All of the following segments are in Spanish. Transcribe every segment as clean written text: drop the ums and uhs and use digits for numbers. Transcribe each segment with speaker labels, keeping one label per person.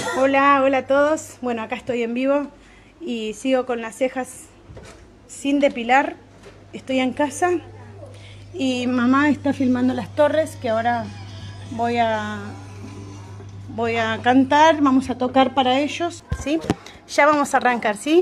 Speaker 1: Hola, hola a todos. Bueno, acá estoy en vivo y sigo con las cejas sin depilar. Estoy en casa y mamá está filmando las torres, que ahora voy a cantar, vamos a tocar para ellos, ¿sí? Ya vamos a arrancar, ¿sí?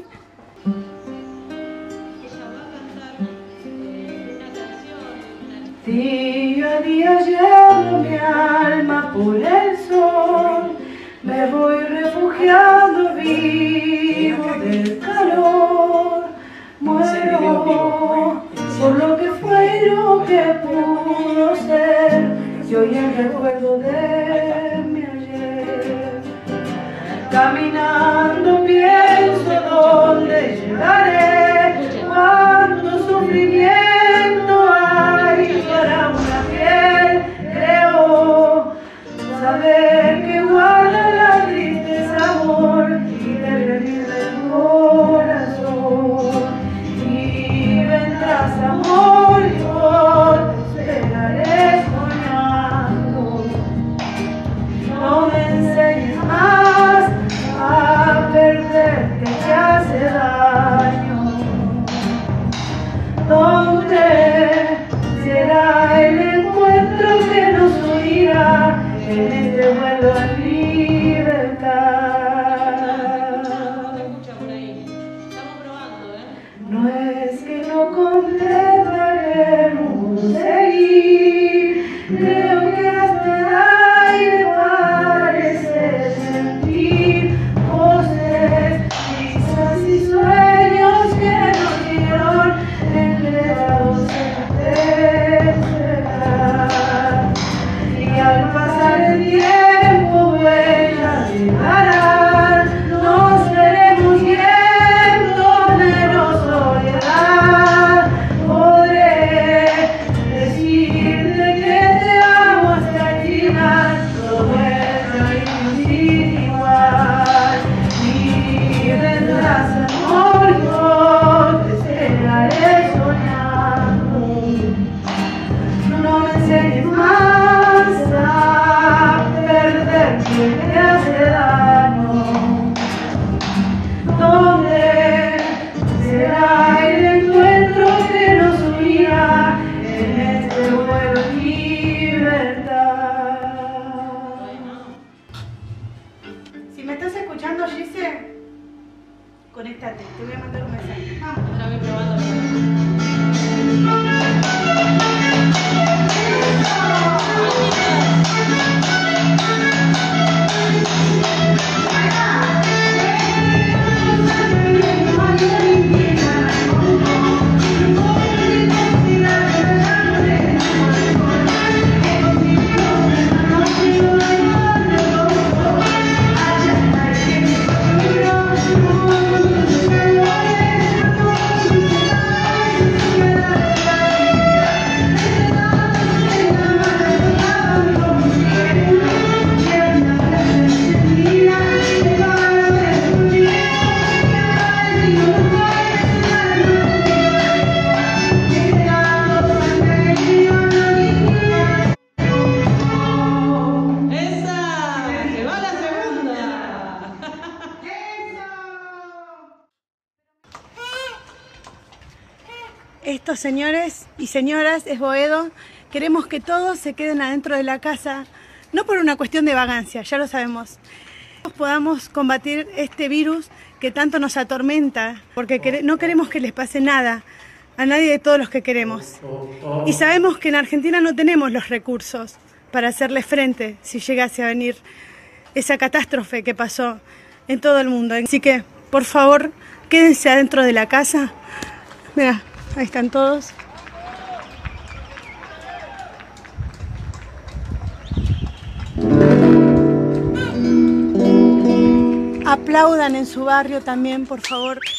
Speaker 1: Día a día llevo mi alma por el sol, me voy refugiando vivo del calor, muero por lo que fue y lo que pudo ser, y hoy el recuerdo de mi ayer. Caminando pienso dónde llegaré, cuánto sufrimiento hay para una piel. Creo saber que guarda la tristeza amor y debe venir del corazón. Y vendrás amor, yo te esperaré soñando. No me enseñes más a perder, que te hace daño. ¿Dónde será el encuentro que nos unirá en este vuelo a libertad? No es que no comprenda el mundo seguir, creo que hasta el aire parece sentir voces, risas y sueños que nos dieron enredados en despertar. Y al pasar el tiempo huellas dejarán, nos veremos yendo menos soledad. Podré decirte que te amo hasta el final, todo es sin igual. Y vendrás amor, yo te esperaré soñando. No me enseñes más a perder, que te hace daño. ¿Dónde será el encuentro que nos unirá en este vuelo de libertad? Si me estás escuchando, Gise, conéctate, te voy a mandar un mensaje.
Speaker 2: Ahora voy probando.
Speaker 1: Estos señores y señoras es Boedo. Queremos que todos se queden adentro de la casa, no por una cuestión de vagancia, ya lo sabemos. Podamos combatir este virus que tanto nos atormenta, porque no queremos que les pase nada a nadie de todos los que queremos. Y sabemos que en Argentina no tenemos los recursos para hacerle frente si llegase a venir esa catástrofe que pasó en todo el mundo. Así que, por favor, quédense adentro de la casa. Mira, ahí están todos. Aplaudan en su barrio también, por favor.